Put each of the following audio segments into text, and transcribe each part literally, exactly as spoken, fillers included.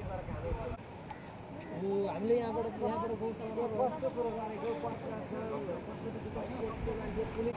हामीले यहाँबाट यहाँबाट गौतमको कस्तो कुरो गरेको पत्र छ कस्तो मान्छे कुनै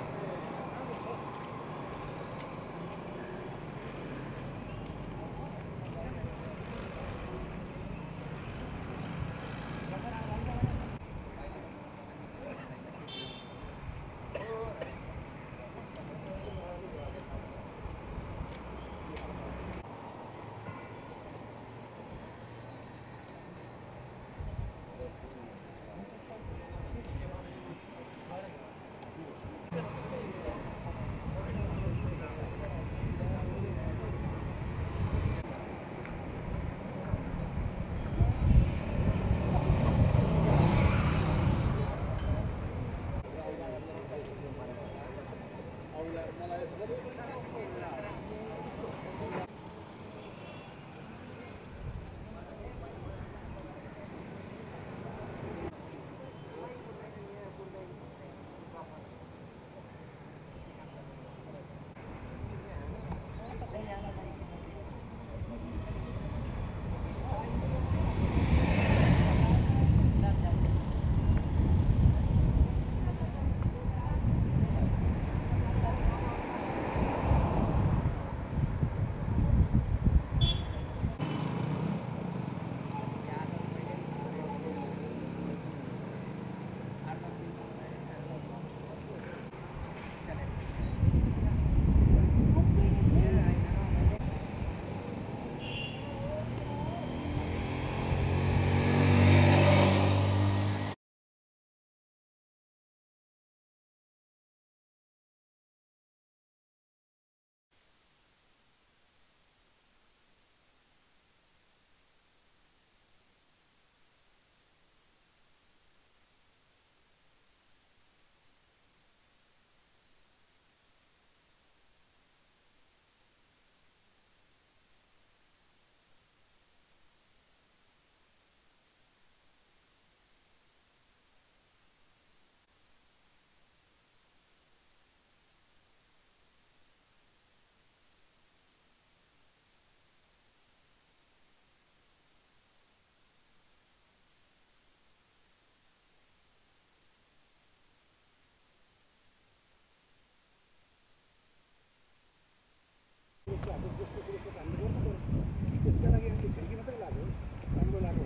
त्यसका लागि हामीले खिड्की मात्रै लाग्यो साम्रो लाग्यो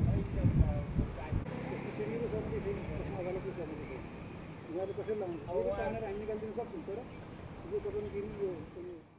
सेमीको छ भने त्यसमा अगाडिको छ भने उहाँले कसरी लाउनु अब तानेर हामी निकालिदिन सक्छौँ तर यो तपाईँ